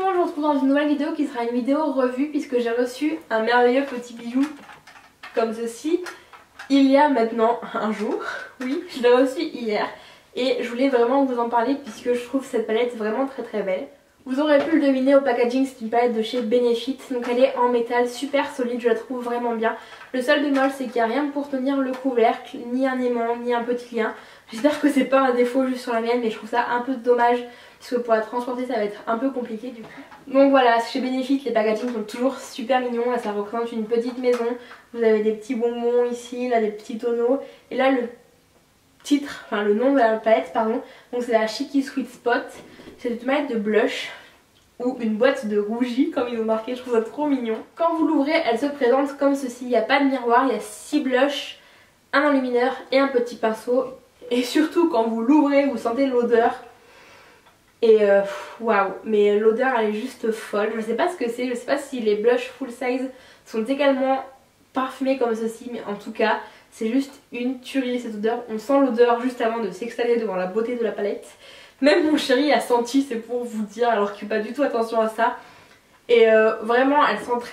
monde, je vous retrouve dans une nouvelle vidéo qui sera une vidéo revue puisque j'ai reçu un merveilleux petit bijou comme ceci il y a maintenant un jour. Oui, je l'ai reçu hier et je voulais vraiment vous en parler puisque je trouve cette palette vraiment très belle. Vous aurez pu le deviner au packaging, c'est une palette de chez Benefit, donc elle est en métal super solide, je la trouve vraiment bien. Le seul bémol c'est qu'il n'y a rien pour tenir le couvercle, ni un aimant, ni un petit lien. J'espère que c'est pas un défaut juste sur la mienne, mais je trouve ça un peu dommage parce que pour la transporter ça va être un peu compliqué du coup. Donc voilà, chez Benefit les packagings sont toujours super mignons, là ça représente une petite maison. Vous avez des petits bonbons ici, là des petits tonneaux, et là le titre, enfin le nom de la palette pardon, donc c'est la Cheeky Sweet Spot. C'est une palette de blush ou une boîte de rougi comme ils ont marqué, je trouve ça trop mignon. Quand vous l'ouvrez, elle se présente comme ceci, il n'y a pas de miroir, il y a 6 blushs, un enlumineur et un petit pinceau. Et surtout quand vous l'ouvrez, vous sentez l'odeur. Et waouh, mais l'odeur elle est juste folle, je sais pas ce que c'est, je sais pas si les blushs full size sont également parfumés comme ceci, mais en tout cas c'est juste une tuerie cette odeur. On sent l'odeur juste avant de s'extaller devant la beauté de la palette. Même mon chéri a senti, c'est pour vous dire, alors qu'il fait pas du tout attention à ça. Et vraiment elle sent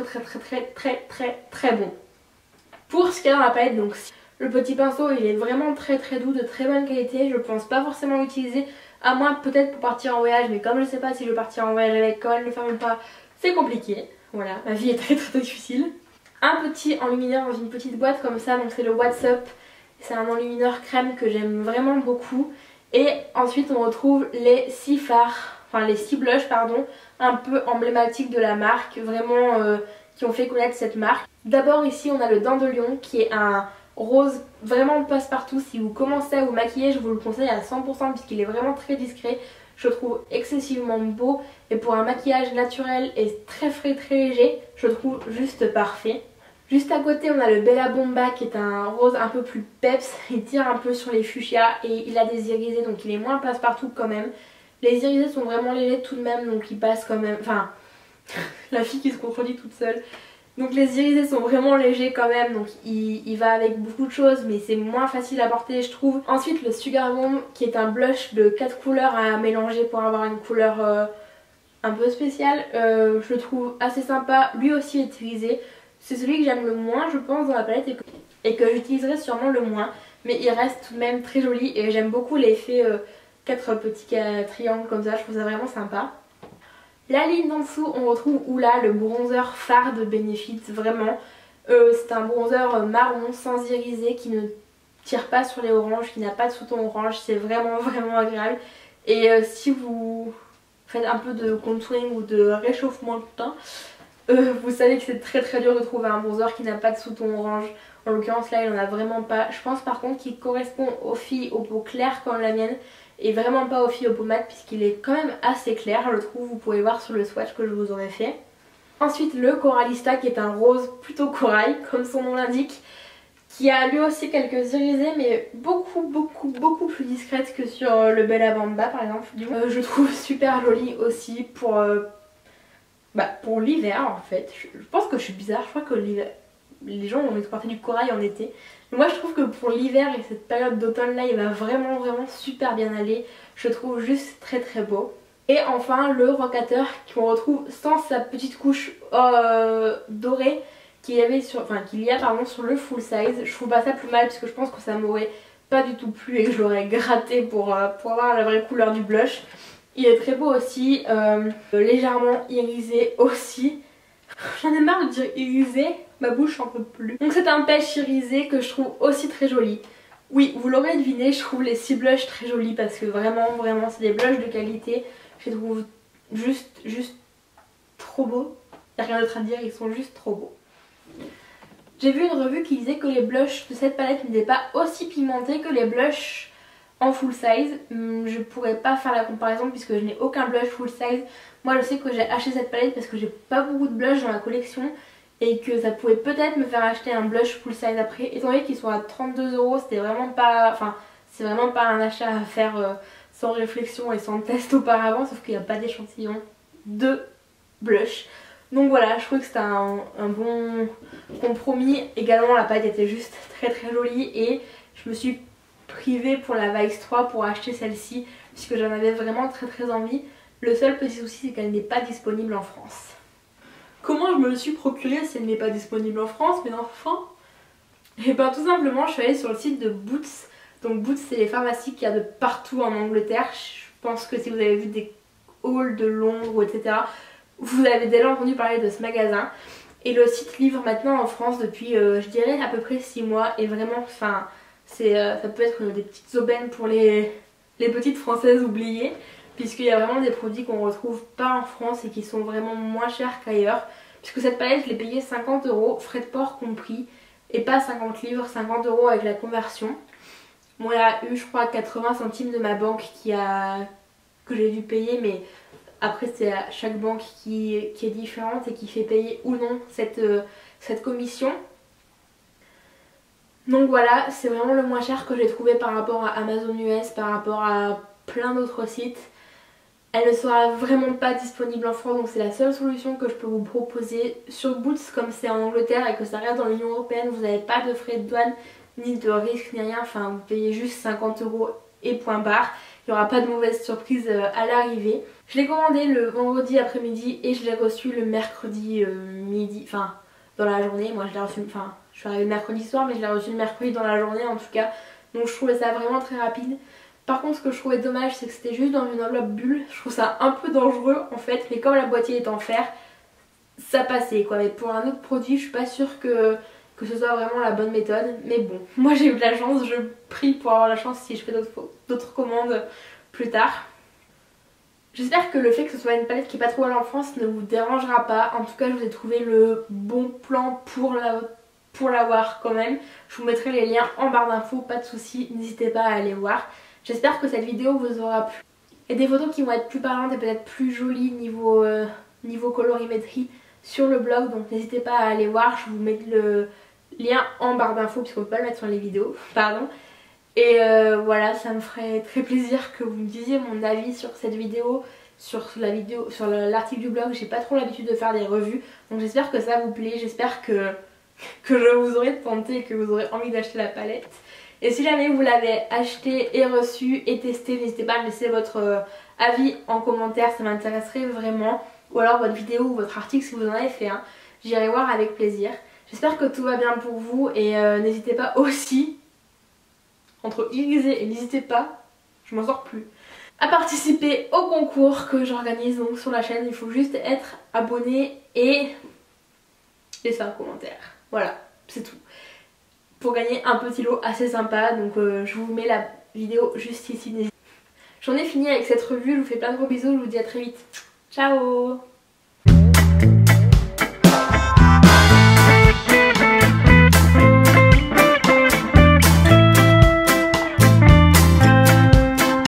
très bon. Pour ce qu'il y a dans la palette, donc le petit pinceau il est vraiment très doux, de très bonne qualité. Je pense pas forcément l'utiliser, à moins peut-être pour partir en voyage, mais comme je sais pas si je vais partir en voyage avec, quand elle ne ferme ou pas, c'est compliqué. Voilà, ma vie est très difficile. Un petit enlumineur dans une petite boîte comme ça, donc c'est le What's Up. C'est un enlumineur crème que j'aime vraiment beaucoup. Et ensuite on retrouve les 6 fards, enfin les 6 blushs pardon, un peu emblématiques de la marque, vraiment qui ont fait connaître cette marque. D'abord ici on a le Dent de Lion qui est un rose vraiment passe-partout. Si vous commencez à vous maquiller, je vous le conseille à 100% puisqu'il est vraiment très discret. Je le trouve excessivement beau et pour un maquillage naturel et très frais, très léger, je le trouve juste parfait. Juste à côté on a le Bella Bomba qui est un rose un peu plus peps, il tire un peu sur les fuchsias et il a des irisés donc il est moins passe-partout quand même. Les irisés sont vraiment légers tout de même donc il passe quand même, enfin la fille qui se contredit toute seule. Donc les irisés sont vraiment légers quand même, donc il va avec beaucoup de choses mais c'est moins facile à porter je trouve. Ensuite le Sugar Bomb qui est un blush de 4 couleurs à mélanger pour avoir une couleur un peu spéciale. Je le trouve assez sympa, lui aussi est irisé. C'est celui que j'aime le moins je pense dans la palette et que j'utiliserai sûrement le moins. Mais il reste tout de même très joli et j'aime beaucoup l'effet 4 petits triangles comme ça, je trouve ça vraiment sympa. La ligne d'en dessous on retrouve Oula, le bronzer phare de Benefit, vraiment. C'est un bronzer marron sans irisé qui ne tire pas sur les oranges, qui n'a pas de sous-ton orange, c'est vraiment agréable. Et si vous faites un peu de contouring ou de réchauffement de teint, vous savez que c'est très dur de trouver un bronzer qui n'a pas de sous-ton orange. En l'occurrence là il n'en a vraiment pas. Je pense par contre qu'il correspond aux filles aux peaux claires comme la mienne et vraiment pas aux filles aux peaux mates puisqu'il est quand même assez clair je trouve. Vous pouvez voir sur le swatch que je vous aurais fait. Ensuite le Coralista qui est un rose plutôt corail comme son nom l'indique, qui a lui aussi quelques irisés mais beaucoup plus discrètes que sur le Bella Bamba par exemple. Je trouve super joli aussi pour l'hiver en fait. Je pense que je suis bizarre, je crois que les gens ont exporté du corail en été. Mais moi je trouve que pour l'hiver et cette période d'automne là il va vraiment super bien aller. Je le trouve juste très beau. Et enfin le Rocateur qu'on retrouve sans sa petite couche dorée qu'il y a sur le full size. Je trouve pas ça plus mal parce que je pense que ça m'aurait pas du tout plu et que je l'aurais gratté pour avoir la vraie couleur du blush. Il est très beau aussi, légèrement irisé aussi. J'en ai marre de dire irisé, ma bouche en peut plus. Donc c'est un pêche irisé que je trouve aussi très joli. Oui, vous l'aurez deviné, je trouve les 6 blushs très jolis parce que vraiment c'est des blushs de qualité. Je les trouve juste trop beaux. Il n'y a rien d'autre à dire, ils sont juste trop beaux. J'ai vu une revue qui disait que les blushs de cette palette n'étaient pas aussi pigmentés que les blushs en full size. Je pourrais pas faire la comparaison puisque je n'ai aucun blush full size. Moi je sais que j'ai acheté cette palette parce que j'ai pas beaucoup de blush dans la collection et que ça pouvait peut-être me faire acheter un blush full size après. Étant donné qu'ils sont à 32 €, c'était vraiment pas, enfin c'est vraiment pas un achat à faire sans réflexion et sans test auparavant, sauf qu'il n'y a pas d'échantillon de blush. Donc voilà, je trouve que c'était un bon compromis. Également la palette était juste très jolie et je me suis privée pour la Vice 3 pour acheter celle-ci puisque j'en avais vraiment très envie. Le seul petit souci, c'est qu'elle n'est pas disponible en France. Comment je me le suis procurée si elle n'est pas disponible en France, mais enfin? Et ben tout simplement, je suis allée sur le site de Boots. Donc Boots, c'est les pharmacies qu'il y a de partout en Angleterre. Je pense que si vous avez vu des halls de Londres, etc., vous avez déjà entendu parler de ce magasin. Et le site livre maintenant en France depuis, je dirais, à peu près 6 mois. Et vraiment, enfin, ça peut être des petites aubaines pour les petites françaises oubliées. Puisqu'il y a vraiment des produits qu'on retrouve pas en France et qui sont vraiment moins chers qu'ailleurs. Puisque cette palette, je l'ai payée 50 €, frais de port compris. Et pas 50 livres, 50 € avec la conversion. Bon, il y a eu, je crois, 80 centimes de ma banque que j'ai dû payer, mais après c'est à chaque banque qui est différente et qui fait payer ou non cette commission. Donc voilà, c'est vraiment le moins cher que j'ai trouvé par rapport à Amazon US, par rapport à plein d'autres sites. Elle ne sera vraiment pas disponible en France, donc c'est la seule solution que je peux vous proposer. Sur Boots, comme c'est en Angleterre et que ça reste dans l'Union Européenne, vous n'avez pas de frais de douane, ni de risque, ni rien. Enfin, vous payez juste 50 € et point barre. Il n'y aura pas de mauvaise surprise à l'arrivée. Je l'ai commandé le vendredi après-midi et je l'ai reçu le mercredi midi, enfin dans la journée. Moi je l'ai reçu, enfin je suis arrivée le mercredi soir, mais je l'ai reçu le mercredi dans la journée en tout cas. Donc je trouvais ça vraiment très rapide. Par contre, ce que je trouvais dommage, c'est que c'était juste dans une enveloppe bulle. Je trouve ça un peu dangereux en fait, mais comme la boîtier est en fer, ça passait quoi. Mais pour un autre produit, je suis pas sûre que ce soit vraiment la bonne méthode. Mais bon, moi j'ai eu de la chance, je prie pour avoir la chance si je fais d'autres commandes plus tard. J'espère que le fait que ce soit une palette qui est pas trop allée en France ne vous dérangera pas. En tout cas, je vous ai trouvé le bon plan pour l'avoir quand même. Je vous mettrai les liens en barre d'infos, pas de soucis, n'hésitez pas à aller voir. J'espère que cette vidéo vous aura plu. Et des photos qui vont être plus parlantes et peut-être plus jolies niveau colorimétrie sur le blog. Donc n'hésitez pas à aller voir. Je vous mets le lien en barre d'infos puisqu'on ne peut pas le mettre sur les vidéos. Pardon. Et voilà, ça me ferait très plaisir que vous me disiez mon avis sur cette vidéo, sur l'article du blog. J'ai pas trop l'habitude de faire des revues. Donc j'espère que ça vous plaît. J'espère que je vous aurai tenté et que vous aurez envie d'acheter la palette. Et si jamais vous l'avez acheté et reçu et testé, n'hésitez pas à me laisser votre avis en commentaire, ça m'intéresserait vraiment. Ou alors votre vidéo ou votre article si vous en avez fait un, j'irai voir avec plaisir. J'espère que tout va bien pour vous et n'hésitez pas aussi, entre X et n'hésitez pas, je m'en sors plus, à participer au concours que j'organise donc sur la chaîne. Il faut juste être abonné et laisser un commentaire. Voilà, c'est tout. Pour gagner un petit lot assez sympa, donc je vous mets la vidéo juste ici. J'en ai fini avec cette revue, je vous fais plein de gros bisous, je vous dis à très vite. Ciao!